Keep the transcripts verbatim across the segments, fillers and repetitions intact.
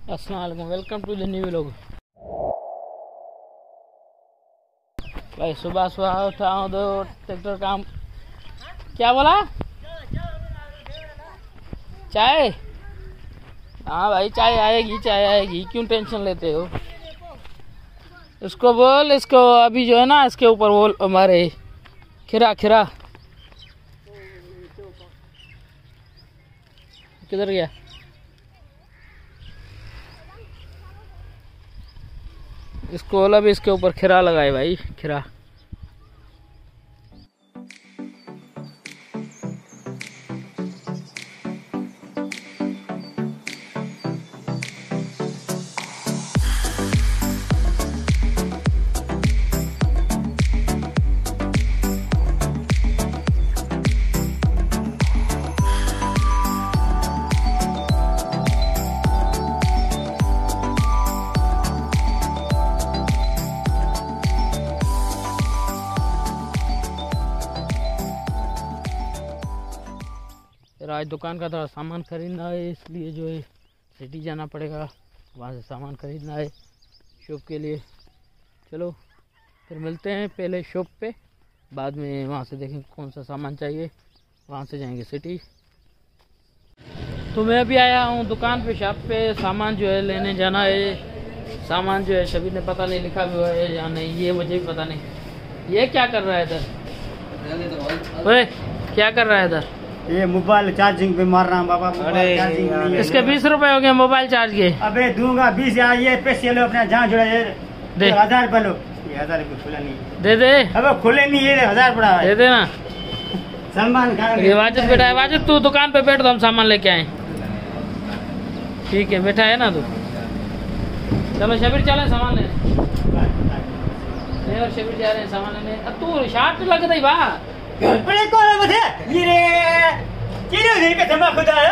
अस्सलाम वालेकुम, welcome to the new vlog. भाई सुबह सुबह उठा हूँ तो ट्रैक्टर काम। क्या बोला? चाय? हाँ भाई चाय आएगी, चाय आएगी, क्यों टेंशन लेते हो? इसको बोल, इसको अभी जो है ना इसके ऊपर बोल हमारे खीरा खीरा किधर गया? इसको बोला भी इसके ऊपर खीरा लगाए भाई, खीरा। आज दुकान का थोड़ा सामान खरीदना है, इसलिए जो है सिटी जाना पड़ेगा, वहाँ से सामान खरीदना है शॉप के लिए। चलो फिर मिलते हैं पहले शॉप पे, बाद में वहाँ से देखेंगे कौन सा सामान चाहिए, वहाँ से जाएंगे सिटी। तो मैं अभी आया हूँ दुकान पे, शॉप पे सामान जो है लेने जाना है। सामान जो है सभी ने पता नहीं लिखा हुआ है या नहीं, ये मुझे भी पता नहीं। ये क्या कर रहा है इधर? ओए क्या कर रहा है इधर? ये मोबाइल चार्जिंग पे मार रहा हूँ बाबा। अरे इसके बीस रुपए हो गए मोबाइल चार्ज के। अबे दूंगा बीस यार, ये पैसे लो अपना, जहाँ जुड़ा ये दे हजार रुपए लो। ये हजार रुपए खुला नहीं, दे दे। अबे खुले नहीं, ये हजार पड़ा है, दे दे ना। सलमान खान। ये वाजिद बैठा है, वाजिद तू दुकान पे बैठ, तो हम सामान लेके आए। ठीक है बैठा है ना तू। चलो शबीर चले सामान लेने। और शबीर जा रहे हैं सामान लेने। अब तू शार्ट लग रही बा अरे कौन है बथे? ये रे किरो नहीं पे धमा खुदा है।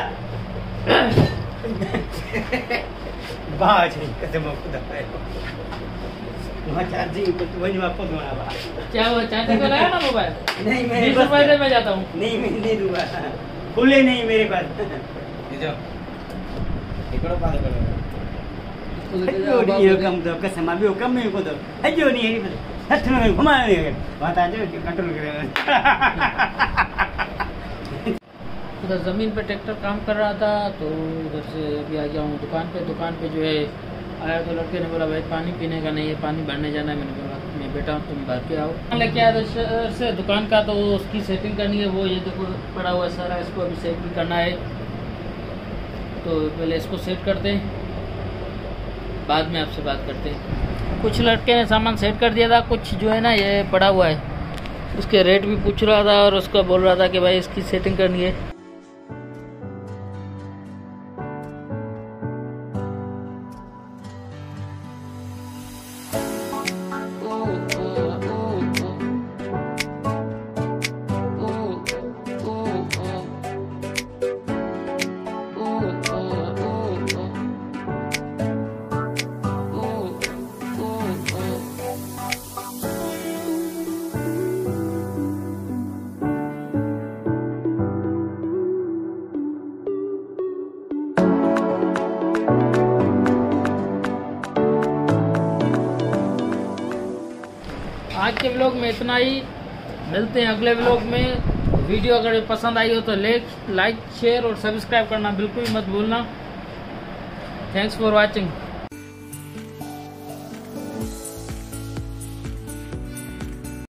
बाज नहीं पे धमा खुदा है। वहाँ चार्जिंग पे तो वही वापस होना बा। क्या वो चार्जिंग पे लगा ना मोबाइल? नहीं मैं बीस रुपए दे, मैं जाता हूँ। नहीं मैं नहीं दूंगा, खुले नहीं मेरे पास। ये जो इकड़ो पाले करो ये कम तो कसम अभी वो कम नहीं को तो अजो नहीं है हथ में घुमा नहीं बात आ जाए कंट्रोल करेगा। उधर ज़मीन पे ट्रैक्टर काम कर रहा था, तो उधर से अभी आ गया हूँ दुकान पे। दुकान पे जो है आया तो लड़के ने बोला भाई पानी पीने का नहीं है, पानी भरने जाना है। मैंने बोला मैं बेटा हूँ तुम भर के आओ। लेके आया शहर से दुकान का, तो उसकी सेटिंग करनी है। वो ये देखो पड़ा हुआ सारा, इसको अभी सेट भी करना है। तो पहले इसको सेट करते हैं, बाद में आपसे बात करते हैं। कुछ लड़के ने सामान सेट कर दिया था, कुछ जो है ना ये पड़ा हुआ है, उसके रेट भी पूछ रहा था और उसको बोल रहा था कि भाई इसकी सेटिंग करनी है। आज के व्लॉग में इतना ही, मिलते हैं अगले व्लॉग में। वीडियो अगर पसंद आई हो तो लाइक शेयर और सब्सक्राइब करना बिल्कुल मत भूलना। Thanks for watching.